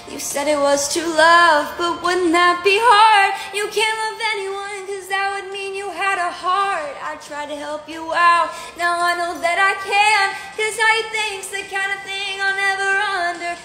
You said it was true love, but wouldn't that be hard? You can't love anyone, cause that would mean you had a heart. I tried to help you out, now I know that I can, cause how you think's the kind of thing I'll never understand.